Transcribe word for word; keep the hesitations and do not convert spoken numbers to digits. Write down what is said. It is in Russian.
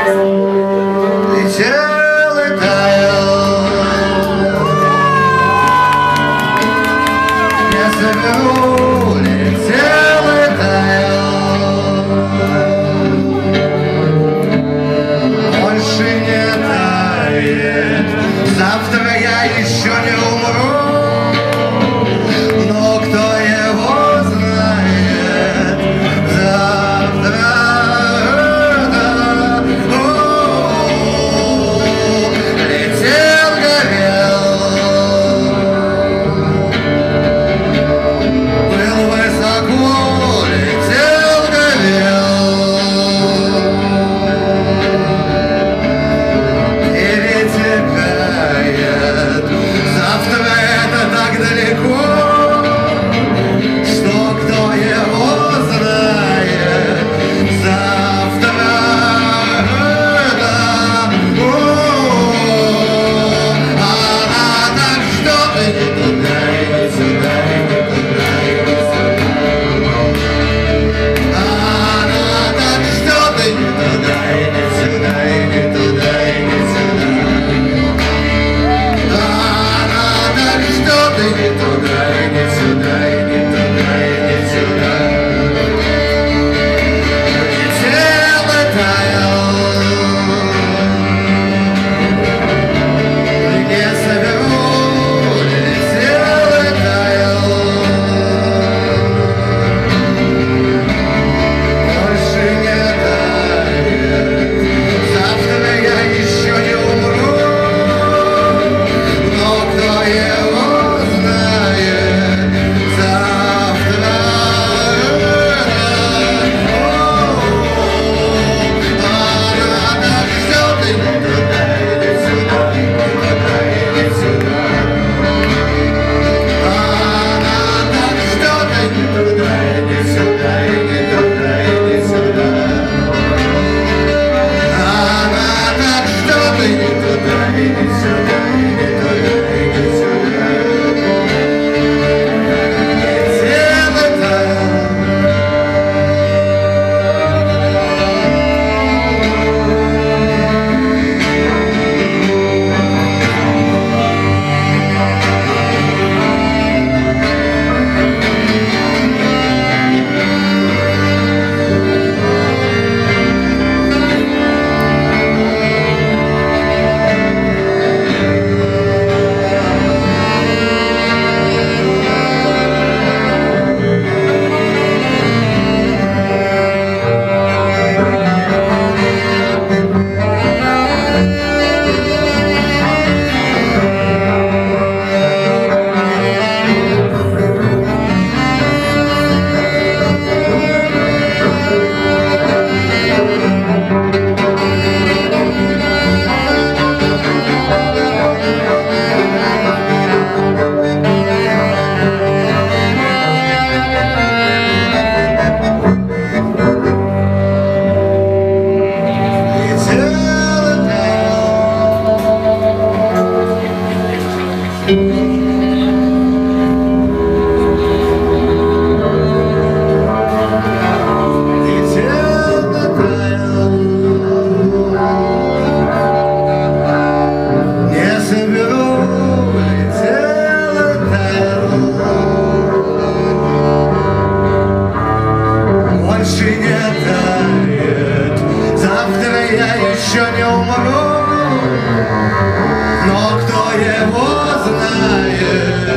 Летел и таял, не соберу, летел и таял, больше не тает. Завтра я еще не умру, но кто его знает, завтра. Летел, горел, был высоко, летел, горел, перетекает. Завтра это так далеко, что кто его знает, завтра это, она так что ты не туда, и не сюда, и не туда, и не сюда. Она так что ты не туда, и не сюда, и не туда, и не сюда. Она так что ты не туда, и не сюда, и не туда, и не сюда. Летел и таял, не соберу, летел и таял, больше не тает. Завтра я еще не умру, но кто его знает, завтра. Она так что ты не туда, иди сюда, иди сюда. Она так что ты не туда, иди сюда, иди туда, иди сюда. Она так что ты не туда, иди сюда, иди туда, иди сюда. Летел и таял. Еще не умру, но кто его знает.